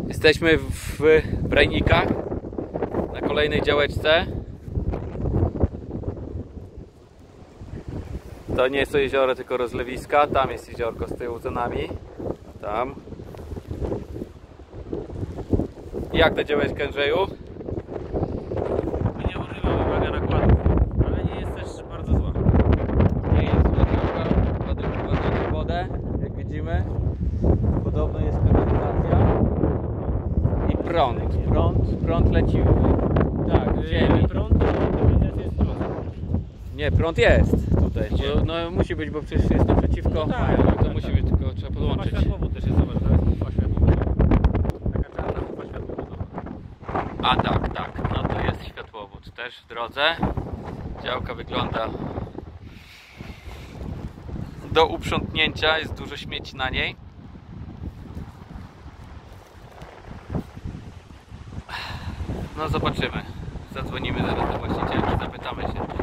Jesteśmy w Brajnikach na kolejnej działeczce. To nie jest to jezioro, tylko rozlewiska. Tam jest jeziorko z tyłu za nami. Tam. Jak ta działeczka, Andrzeju? My nie używamy uwaga nakładów, ale nie jest też bardzo zła. Nie jest zła działka. Wkładamy wodę, jak widzimy. Podobno jest kanalizacja. I prąd leci. Tak, ziemi. prąd to jest prąd. Nie, prąd jest tutaj. Bo, No musi być, bo przecież jest naprzeciwko. No tak, to tak, musi tak. być, tylko trzeba Ma podłączyć. światłowód też jest, zobacz, to jest kupa światłowodowa. Taka czarna kupa światłowodowa. A tak, no to jest światłowód też w drodze. Działka wygląda do uprzątnięcia, jest dużo śmieci na niej. No zobaczymy. Zadzwonimy zaraz do właściciela, zapytamy się.